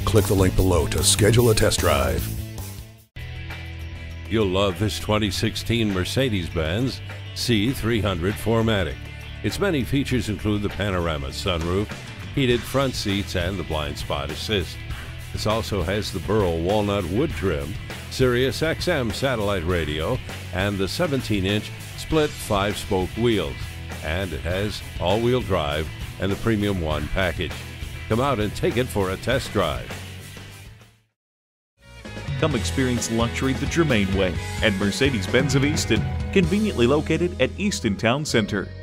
Click the link below to schedule a test drive. You'll love this 2016 Mercedes-Benz C300 4MATIC. Its many features include the Panorama Sunroof, heated front seats, and the blind spot assist. This also has the Burl Walnut Wood Trim, SiriusXM Satellite Radio, and the 17-inch split 5-spoke wheels. And it has all-wheel drive and the Premium One package. Come out and take it for a test drive. Come experience luxury the Germain way at Mercedes-Benz of Easton, conveniently located at Easton Town Center.